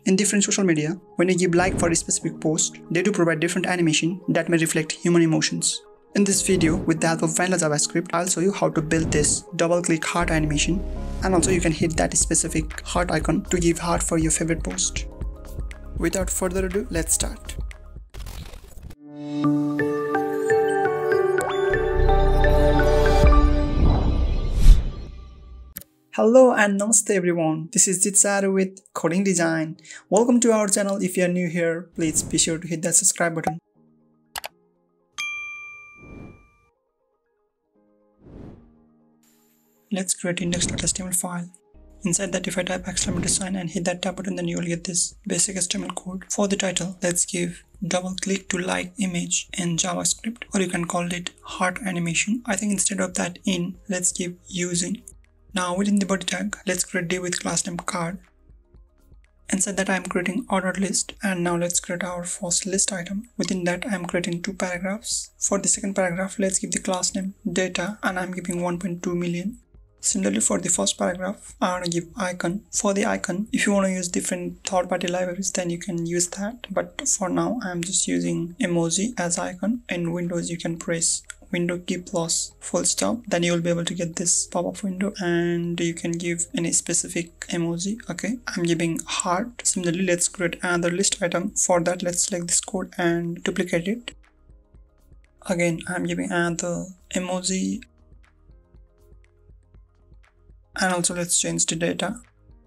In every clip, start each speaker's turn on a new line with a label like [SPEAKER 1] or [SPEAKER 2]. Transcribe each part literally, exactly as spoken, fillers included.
[SPEAKER 1] In different social media, when you give like for a specific post, they do provide different animation that may reflect human emotions. In this video, with the help of vanilla JavaScript, I'll show you how to build this double-click heart animation, and also you can hit that specific heart icon to give heart for your favorite post. Without further ado, let's start. Hello and namaste everyone, this is Jitsaru with Coding Design. Welcome to our channel. If you are new here, please be sure to hit that subscribe button. Let's create index dot H T M L file. Inside that, if I type exclamation sign and hit that tab button, then you will get this basic H T M L code. For the title, let's give double click to like image in JavaScript, or you can call it heart animation. I think instead of that in, let's give using. Now within the body tag, let's create div with class name card. Inside that, I am creating order list, and now let's create our first list item. Within that, I am creating two paragraphs. For the second paragraph, let's give the class name data, and I am giving one point two million. Similarly, for the first paragraph, I want to give icon. For the icon, if you want to use different third-party libraries, then you can use that. But for now, I am just using emoji as icon. In Windows, you can press window key plus full stop, then you will be able to get this pop-up window, and you can give any specific emoji. Okay, I'm giving heart. Similarly, let's create another list item. For that, let's select this code and duplicate it. Again, I'm giving another emoji, and also let's change the data.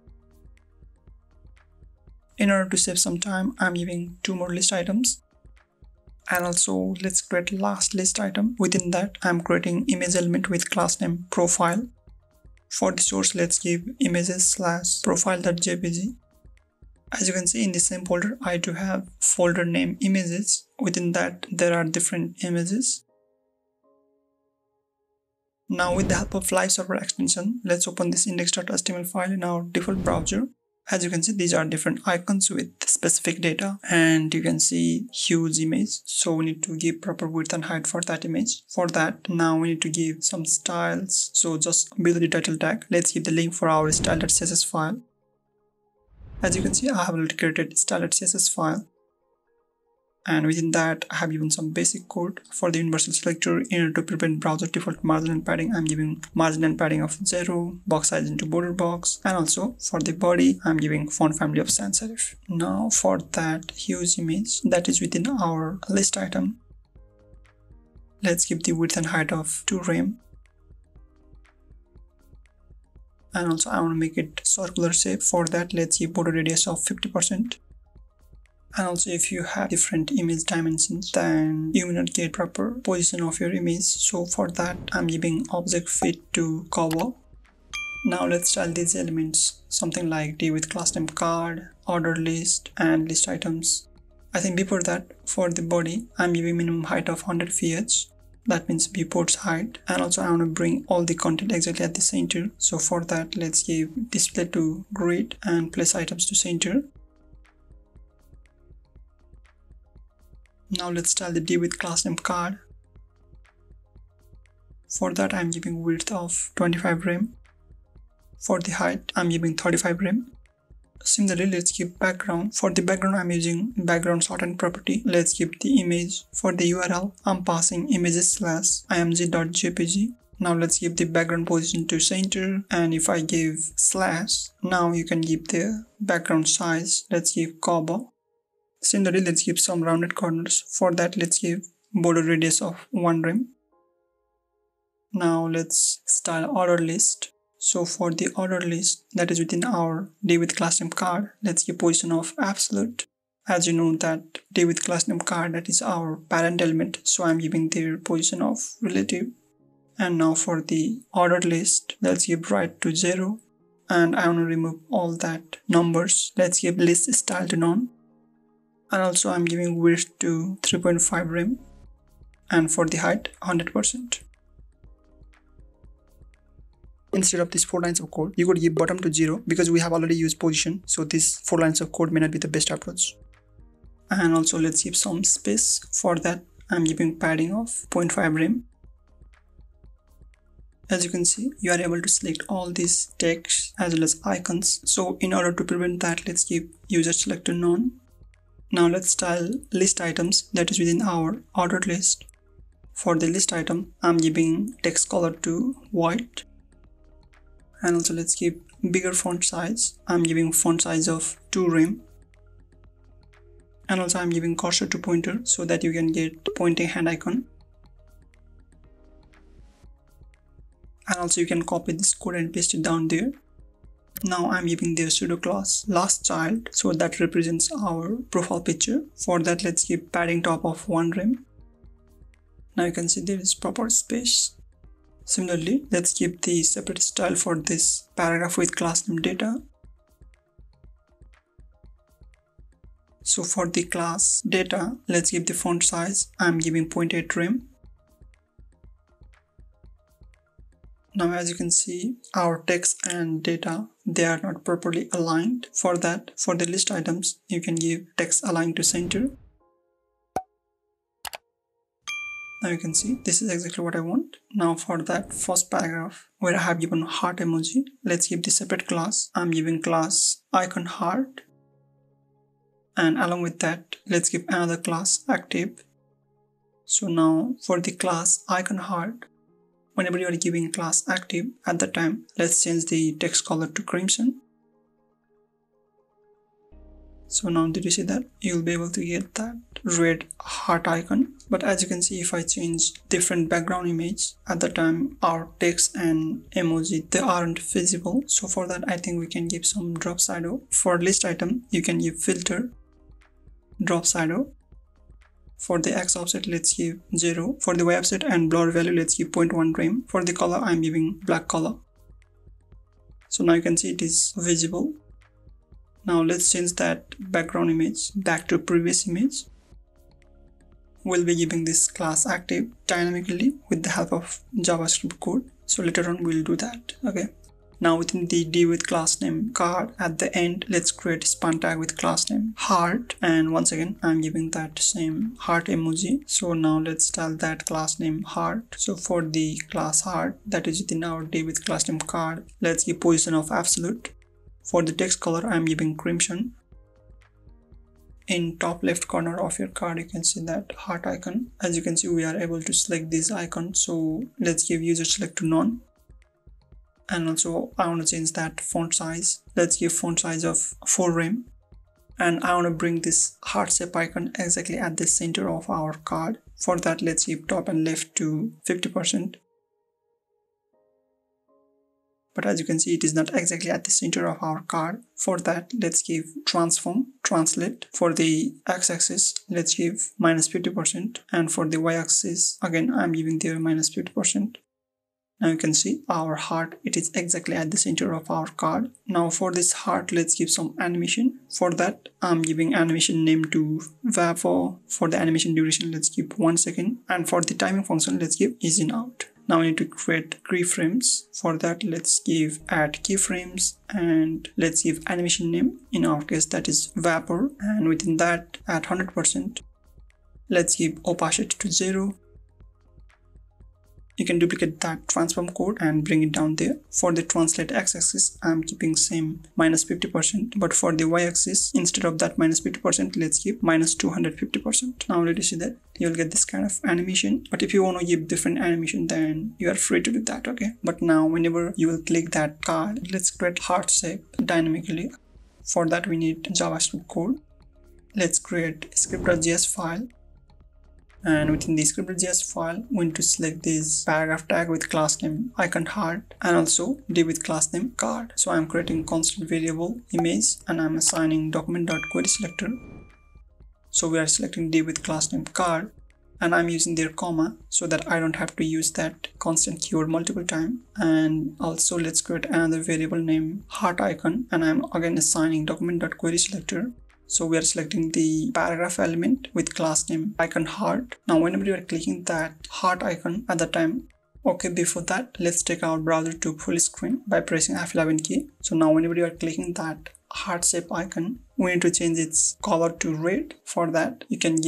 [SPEAKER 1] In order to save some time, I'm giving two more list items. And also let's create last list item. Within that, I'm creating image element with class name profile. For the source, let's give images slash profile.jpg. As you can see, in the same folder, I do have folder name images. Within that, there are different images. Now with the help of live server extension, let's open this index dot H T M L file in our default browser. As you can see, these are different icons with specific data, and you can see huge image. So we need to give proper width and height for that image. For that, now we need to give some styles. So just below the title tag, let's give the link for our style dot C S S file. As you can see, I have already created style dot C S S file. And within that, I have given some basic code. For the universal selector, in order to prevent browser default margin and padding, I'm giving margin and padding of zero, box size into border box, and also for the body, I'm giving font family of sans serif. Now for that huge image that is within our list item, let's give the width and height of two rem. And also I want to make it circular shape. For that, let's give border radius of fifty percent. And also, if you have different image dimensions, then you may not get proper position of your image. So for that, I'm giving object fit to cover. Now let's style these elements, something like div with class name card, order list, and list items. I think before that, for the body, I'm giving minimum height of one hundred V H. That means viewport's height. And also I want to bring all the content exactly at the center. So for that, let's give display to grid and place items to center. Now let's style the div with class name card. For that, I'm giving width of twenty-five rem. For the height, I'm giving thirty-five rem. Similarly, let's give background. For the background, I'm using background sorted property. Let's give the image. For the U R L, I'm passing images slash img.jpg. Now let's give the background position to center, and if I give slash, now you can give the background size. Let's give cover. Similarly, let's give some rounded corners. For that, let's give border radius of one rem. Now let's style order list. So for the order list that is within our div with class name card, let's give position of absolute. As you know that div with class name card, that is our parent element, so I'm giving their position of relative. And now for the order list, let's give right to zero, and I want to remove all that numbers. Let's give list style to none. And also I'm giving width to three point five rem, and for the height one hundred percent. Instead of these four lines of code, you could give bottom to zero because we have already used position, so these four lines of code may not be the best approach. And also let's give some space. For that, I'm giving padding of zero point five rem. As you can see, you are able to select all these text as well as icons. So in order to prevent that, let's keep user select to none. Now let's style list items that is within our ordered list. For the list item, I'm giving text color to white. And also let's keep bigger font size. I'm giving font size of two rem. And also I'm giving cursor to pointer so that you can get pointing hand icon. And also you can copy this code and paste it down there. Now I'm giving their pseudo class last child, so that represents our profile picture. For that, let's keep padding top of one rem. Now you can see there is proper space. Similarly, let's keep the separate style for this paragraph with class name data. So for the class data, let's give the font size. I'm giving zero point eight rem. Now as you can see, our text and data, they are not properly aligned. For that, for the list items, you can give text align to center. Now you can see this is exactly what I want. Now for that first paragraph where I have given heart emoji, let's give the separate class. I'm giving class icon heart. And along with that, let's give another class active. So now for the class icon heart, whenever you are giving class active, at that time, let's change the text color to crimson. So now did you see that? You'll be able to get that red heart icon. But as you can see, if I change different background image, at the time our text and emoji, they aren't visible. So for that, I think we can give some drop shadow. For list item, you can give filter, drop shadow. For the X offset, let's give zero. For the Y offset and blur value, let's give zero point one rem. For the color, I'm giving black color. So now you can see it is visible. Now let's change that background image back to previous image. We'll be giving this class active dynamically with the help of JavaScript code. So later on we'll do that. Okay. Now within the D with class name card, at the end, let's create a span tag with class name heart. And once again, I'm giving that same heart emoji. So now let's style that class name heart. So for the class heart that is within our D with class name card, let's give position of absolute. For the text color, I'm giving crimson. In top left corner of your card, you can see that heart icon. As you can see, we are able to select this icon. So let's give user select to none. And also I want to change that font size. Let's give font size of four rem. And I want to bring this heart shape icon exactly at the center of our card. For that, let's give top and left to fifty percent. But as you can see, it is not exactly at the center of our card. For that, let's give transform, translate. For the x-axis, let's give minus fifty percent. And for the y-axis, again, I'm giving there minus fifty percent. Now you can see our heart, it is exactly at the center of our card. Now for this heart, let's give some animation. For that, I'm giving animation name to vdieo. For the animation duration, let's give one second. And for the timing function, let's give ease in out. Now we need to create keyframes. For that, let's give add keyframes and let's give animation name. In our case, that is vapor. And within that, at one hundred percent, let's give opacity to zero. You can duplicate that transform code and bring it down there. For the translate x-axis, I'm keeping same minus fifty percent. But for the y-axis, instead of that minus fifty percent, let's keep minus two hundred fifty percent. Now let you see that you'll get this kind of animation. But if you want to give different animation, then you are free to do that, okay? But now whenever you will click that card, let's create heart shape dynamically. For that, we need JavaScript code. Let's create a script.js file. And within the script.js file, we need to select this paragraph tag with class name icon heart and also d with class name card. So I'm creating constant variable image and I'm assigning document.querySelector. So we are selecting d with class name card and I'm using their comma so that I don't have to use that constant keyword multiple times. And also let's create another variable name heart icon and I'm again assigning document.querySelector. So we are selecting the paragraph element with class name icon heart. Now whenever you are clicking that heart icon at the time, okay, before that, let's take our browser to full screen by pressing F eleven key. So now whenever you are clicking that heart shape icon, we need to change its color to red. For that, you can give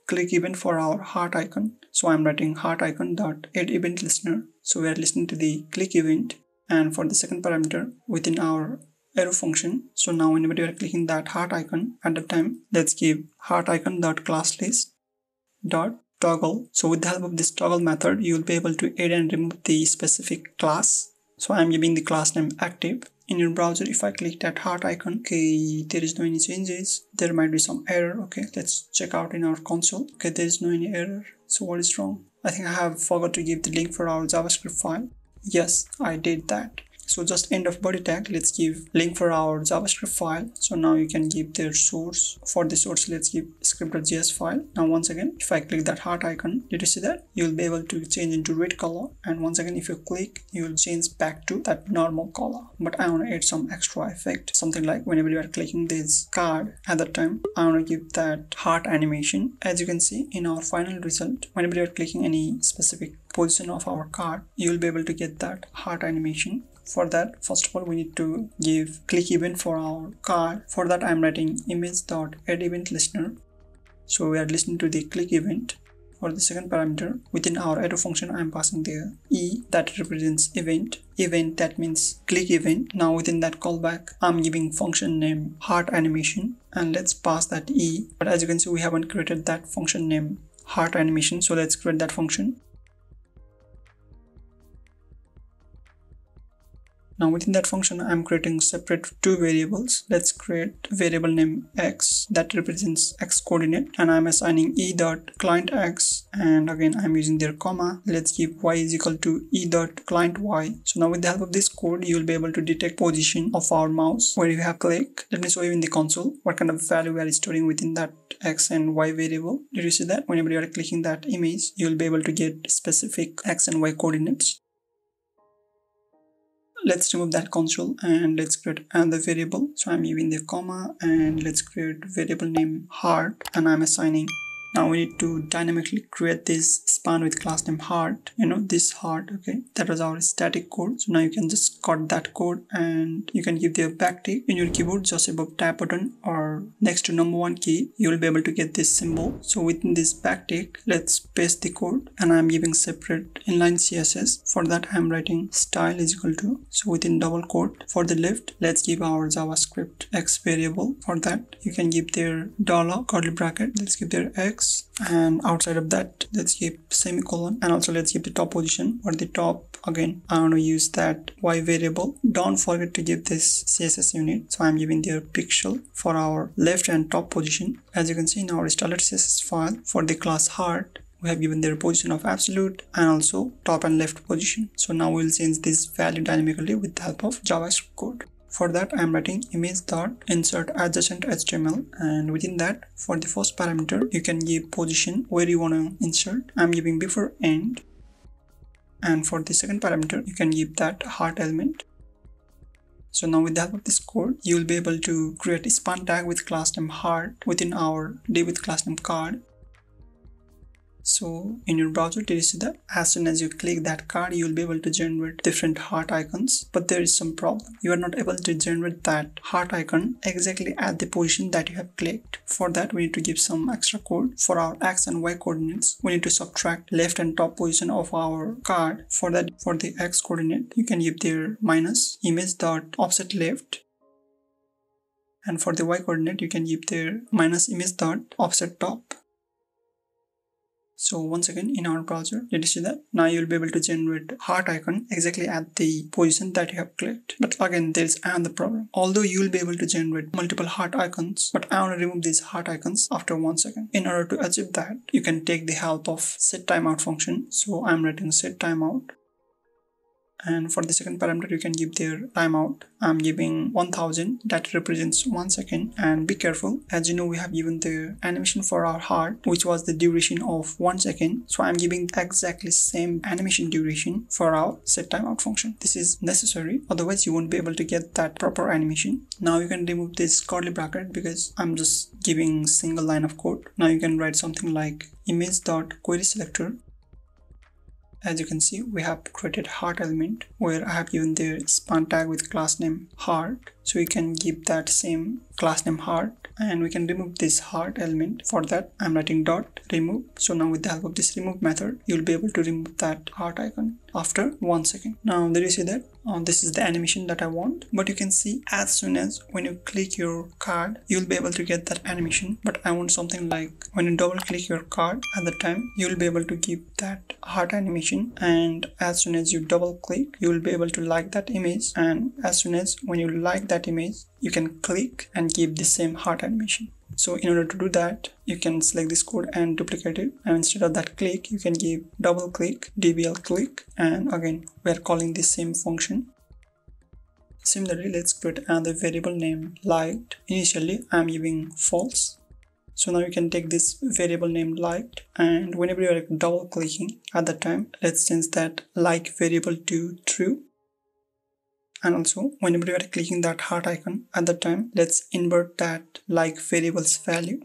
[SPEAKER 1] click event for our heart icon. So I'm writing heart icon dot add event listener. So we are listening to the click event. And for the second parameter within our arrow function, so now whenever you are clicking that heart icon at the time, let's give heart icon dot class list dot toggle. So with the help of this toggle method, you will be able to add and remove the specific class. So I'm giving the class name active. In your browser, if I click that heart icon, okay, there is no any changes. There might be some error. Okay, let's check out in our console. Okay, there is no any error. So what is wrong? I think I have forgot to give the link for our JavaScript file. Yes, I did that. So just end of body tag, let's give link for our JavaScript file. So now you can give their source. For the source, let's give script.js file. Now once again, if I click that heart icon, did you see that? You will be able to change into red color. And once again, if you click, you will change back to that normal color. But I want to add some extra effect. Something like whenever you are clicking this card at that time, I want to give that heart animation. As you can see in our final result, whenever you are clicking any specific position of our card, you will be able to get that heart animation. For that, first of all, we need to give click event for our card. For that, I'm writing image.add event listener. So we are listening to the click event. For the second parameter, within our arrow function, I'm passing the E that represents event. Event, that means click event. Now within that callback, I'm giving function name heart animation, and let's pass that E. But as you can see, we haven't created that function name heart animation. So let's create that function. Now within that function, I'm creating separate two variables. Let's create variable name x that represents x coordinate, and I'm assigning e dot client x, and again I'm using their comma. Let's give y is equal to e dot client y. So now with the help of this code, you will be able to detect position of our mouse where you have clicked. Let me show you in the console what kind of value we are storing within that x and y variable. Did you see that? Whenever you are clicking that image, you will be able to get specific x and y coordinates. Let's remove that console and let's create another variable. So I'm using the comma, and let's create variable name heart, and I'm assigning. Now we need to dynamically create this span with class name heart, you know, this heart. Okay, that was our static code. So now you can just cut that code, and you can give the backtick in your keyboard just above tab button or next to number one key. You will be able to get this symbol. So within this backtick, let's paste the code, and I'm giving separate inline C S S. For that, I'm writing style is equal to. So within double quote for the left, let's give our JavaScript x variable. For that, you can give their dollar curly bracket. Let's give their x. And outside of that, let's give semicolon, and also let's give the top position. For the top, again I want to use that y variable. Don't forget to give this C S S unit. So I'm giving their pixel for our left and top position. As you can see in our started C S S file, for the class heart, we have given their position of absolute and also top and left position. So now we'll change this value dynamically with the help of JavaScript code. For that, I'm writing image.insert adjacent H T M L, and within that, for the first parameter, you can give position where you want to insert. I'm giving before end, and for the second parameter, you can give that heart element. So now with the help of this code, you will be able to create a span tag with class name heart within our div with class name card. So in your browser, did you see that? As soon as you click that card, you will be able to generate different heart icons. But there is some problem. You are not able to generate that heart icon exactly at the position that you have clicked. For that, we need to give some extra code. For our x and y coordinates, we need to subtract left and top position of our card. For that, for the x coordinate, you can give their minus image dot offset left. And for the y coordinate, you can give their minus image dot offset top. So once again, in our browser, did you see that? Now you'll be able to generate heart icon exactly at the position that you have clicked. But again, there is another problem. Although you will be able to generate multiple heart icons, but I want to remove these heart icons after one second. In order to achieve that, you can take the help of set timeout function. So I'm writing set timeout. And for the second parameter, you can give their timeout. I'm giving one thousand, that represents one second. And be careful, as you know, we have given the animation for our heart, which was the duration of one second. So I'm giving exactly same animation duration for our set timeout function. This is necessary, otherwise you won't be able to get that proper animation. Now you can remove this curly bracket because I'm just giving single line of code. Now you can write something like image.querySelector. As you can see, we have created heart element where I have given the span tag with class name heart. So we can give that same class name heart, and we can remove this heart element. For that I'm writing dot remove. So now with the help of this remove method, you'll be able to remove that heart icon after one second. Now there you see that uh, this is the animation that I want, but you can see as soon as when you click your card, you'll be able to get that animation. But I want something like when you double click your card, at the time you'll be able to give that heart animation, and as soon as you double click, you will be able to like that image, and as soon as when you like that image, you can click and give the same heart animation. So in order to do that, you can select this code and duplicate it, and instead of that click, you can give double click dbl click, and again we are calling this same function. Similarly, let's create another variable named liked. Initially I am giving false. So now you can take this variable named liked, and whenever you are double clicking, at that time let's change that like variable to true. And also whenever you are clicking that heart icon, at that time let's invert that like variable's value.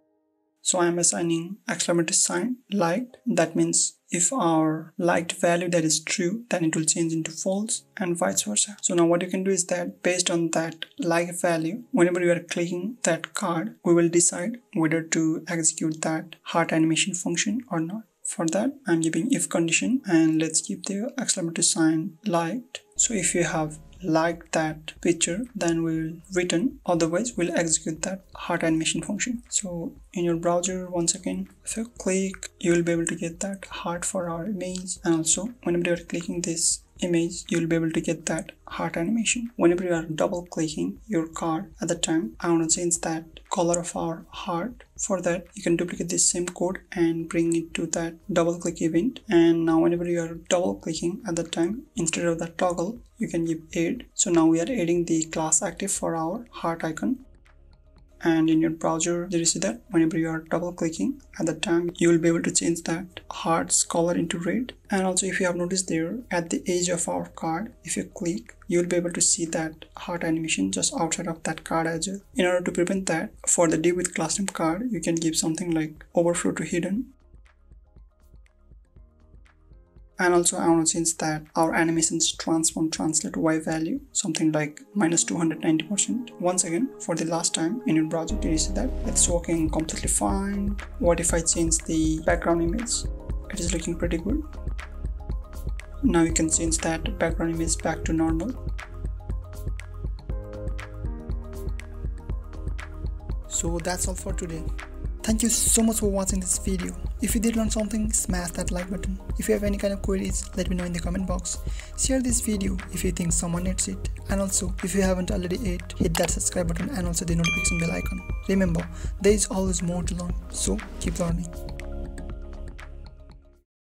[SPEAKER 1] So I am assigning exclamatory sign liked. That means if our liked value that is true, then it will change into false, and vice versa. So now what you can do is that based on that like value, whenever you are clicking that card, we will decide whether to execute that heart animation function or not. For that I'm giving if condition, and let's keep the exclamatory sign liked. So if you have liked that picture, then we will return, otherwise we'll execute that heart animation function. So in your browser, once again, if you click, you will be able to get that heart for our image, and also whenever you are clicking this image, you will be able to get that heart animation. Whenever you are double clicking your card, at the time I want to change that color of our heart. For that you can duplicate this same code and bring it to that double click event, and now whenever you are double clicking, at that time instead of that toggle you can give add. So now we are adding the class active for our heart icon, and in your browser there you see that whenever you are double clicking, at the time you will be able to change that heart's color into red. And also if you have noticed there at the edge of our card, if you click, you will be able to see that heart animation just outside of that card as well. In order to prevent that, for the div with class name card, you can give something like overflow to hidden. And also I want to change that our animations transform translate y value, something like minus two hundred ninety percent. Once again, for the last time in your browser, you see that it's working completely fine. What if I change the background image? It is looking pretty good. Now you can change that background image back to normal. So that's all for today. Thank you so much for watching this video. If you did learn something, smash that like button. If you have any kind of queries, let me know in the comment box. Share this video if you think someone needs it. And also, if you haven't already yet, hit that subscribe button and also the notification bell icon. Remember, there is always more to learn, so keep learning.